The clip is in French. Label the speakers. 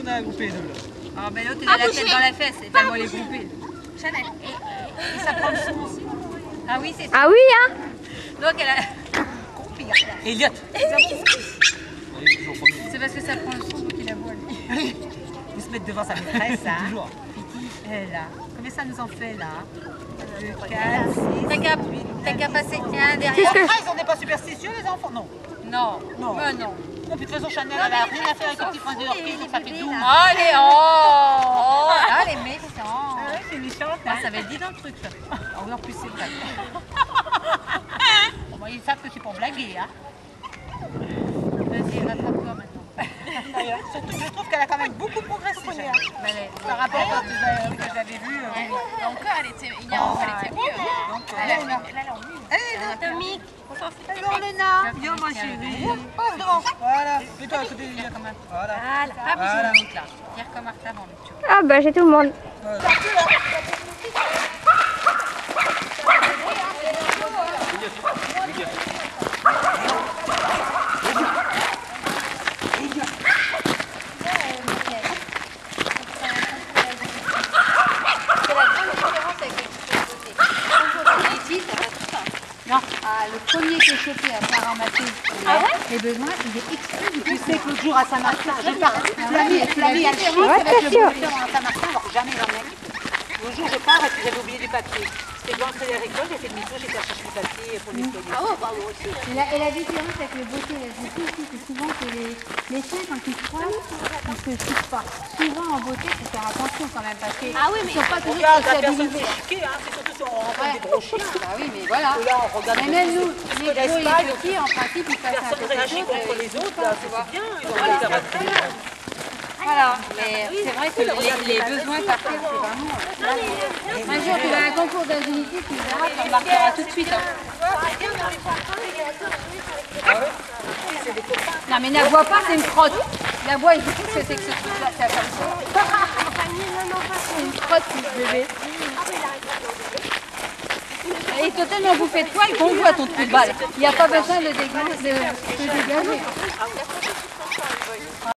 Speaker 1: on a groupé les deux là.
Speaker 2: Ah, mais l'autre, il a la tête dans la fesse, c'est tellement les groupés. Chanel. Et ça prend le son aussi. Ah oui, c'est ça.
Speaker 3: Ah oui, hein?
Speaker 2: Donc elle a.
Speaker 1: Elliot.
Speaker 2: C'est parce que ça prend le son, donc il a beau lui.
Speaker 1: Il se mettre devant sa maîtresse, hein. Toujours.
Speaker 2: Elle là. Combien ça nous en fait là? 2, 4, 6. T'as qu'à passer un derrière.
Speaker 1: On n'est pas superstitieux les enfants, non.
Speaker 2: Non.
Speaker 1: Non.
Speaker 2: Mais non.
Speaker 1: De toute façon, Chanel, elle a rien à faire avec le petit prince de Yorkie, donc ça fait 12.
Speaker 2: Allez, oh, ah, les méchants.
Speaker 1: C'est méchant.
Speaker 2: Ah, ça va être dit dans le truc là. En plus, c'est vrai.
Speaker 1: Bon, ils savent que c'est pour blaguer, hein.
Speaker 2: Vas-y, rattrape-toi maintenant.
Speaker 1: Surtout que je trouve qu'elle a quand même beaucoup progressé, Chanel. Par rapport à ce que j'avais vu.
Speaker 4: Encore, elle était mieux.
Speaker 1: Donc,
Speaker 2: Elle est
Speaker 4: Tommy,
Speaker 1: alors, Léna. Viens, ma chérie. Passe devant. Voilà. Mets-toi à côté de Léna, quand même. Voilà.
Speaker 2: Pas besoin de l'autre là. Dire comme Martha avant le tu vois.
Speaker 3: Ah bah j'ai tout le monde.
Speaker 2: Ah, le premier qui est chopé à faire ramasser les besoins, il est exclu du
Speaker 1: Tu sais que l'autre jour à Saint-Martin, je pars. Flavie, elle chie
Speaker 3: Ouais,
Speaker 1: avec le
Speaker 3: bien sûr.
Speaker 1: moniteur à Saint-Martin, alors jamais j'en ai. L'autre jour, je pars et puis j'avais oublié du papier. C'était devant le crédit agricole, j'ai fait demi-tour, j'étais à chercher du papier pour nettoyer.
Speaker 4: Ah ouais, bah moi aussi.
Speaker 5: Et la différence avec le beauté et la beauté aussi, c'est souvent que les chiens, quand ils froissent, ils se touchent pas. Souvent en beauté, il faut faire attention quand même, parce qu'ils
Speaker 4: Ah oui, mais
Speaker 5: sont pas toujours
Speaker 1: Regarde, la personne
Speaker 5: sociabilisés.
Speaker 1: s'est chiquée, hein, c'est surtout si on rencontre des gros chiens.
Speaker 5: Bah oui, mais voilà.
Speaker 1: Et là, on regarde
Speaker 5: Mais même nous,
Speaker 1: se
Speaker 5: les
Speaker 1: connaissent
Speaker 5: gros et
Speaker 1: pas,
Speaker 5: les petits, en principe, ils passent un
Speaker 1: personne
Speaker 5: peu
Speaker 1: ne réagit contre les autres, là, c'est bien, ils ont rien à faire.
Speaker 5: Voilà, mais c'est vrai que les besoins par terre, c'est vraiment... Un jour, tu vas à un concours d'agilité, tu verras, tu remarqueras tout de suite. Hein. Non mais n'aboie pas, c'est une crotte. L'aboie, il sait ce que c'est que ce truc-là, c'est comme ça. C'est une crotte, ce bébé. Il est totalement bouffé de poils qu'on voit ton trou de balle. Il n'y a pas besoin de dégager.